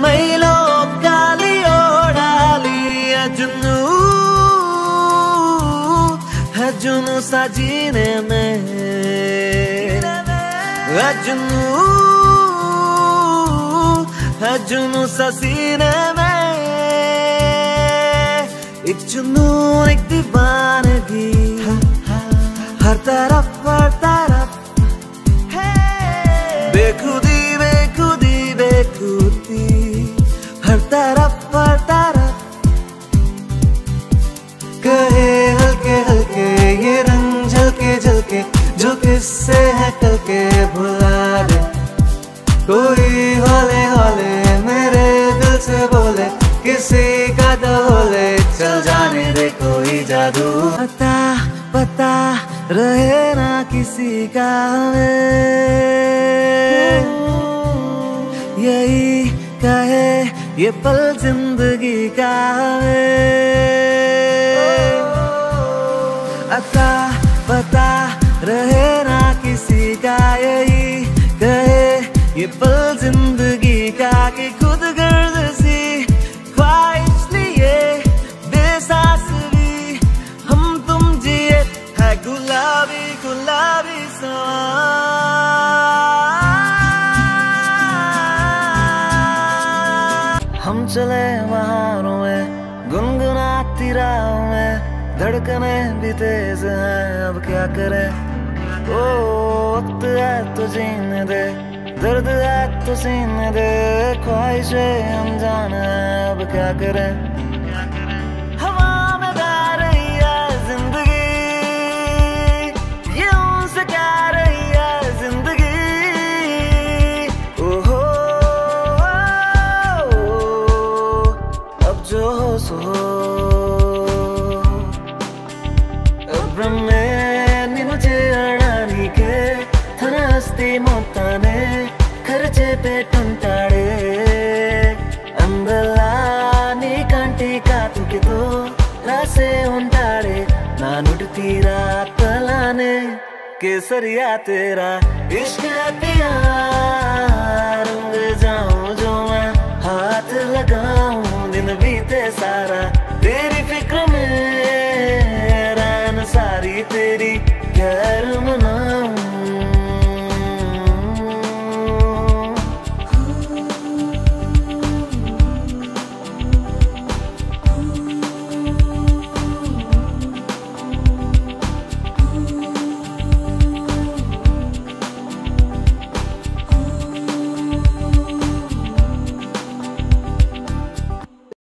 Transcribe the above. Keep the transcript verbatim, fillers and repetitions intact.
मैलो काली ओढ़ाली जुनू है जुनू सा जीने में है जुनू है जुनू सा सीने में एक जुनून एक दीवानगी हर तरफ हर तरफ बेखुदी बेखुदी बेखुदी हर तरफ हर तरफ कहे हल्के हल्के ये रंग झलके झलके जो किससे है कल के भुला दे कोई हौले हौले मेरे दिल से बोले किसी का डोले चल जाने दे कोई जादू पता पता रहे ना किसी का हमें यही कहे ये पल जिंदगी का हमें अता पता रहे ना किसी का यही कहे ये पल जिंदगी का कि खुद गर्द सी ख्वाहिश लिए बेसास भी हम तुम जिए है गुलाबी गुलाबी समा हम चले बहारों में गुनगुनाती राहों में धड़कने भी तेज हैं अब क्या करें ओ वक्त है तो जीने दे दर्द है तो सीने दे ख्वाहिशें अनजान है अब क्या करें हवा में बह रही है जिंदगी ये उनसे क्या रही है जिंदगी ओहो अब जो हो सो మొత్తానే ఖర్చే పెట్టుంటాడే అందలా నీ కంటి కాతుకితో రాసే ఉంటాడే నా నుడి తీరా తలానే केसरिया तेरा इश्क पिया रंग जाऊं जो मैं हाथ लगाऊं दिन बीते सारा तेरी फिक्र में रहन सारी तेरी गैर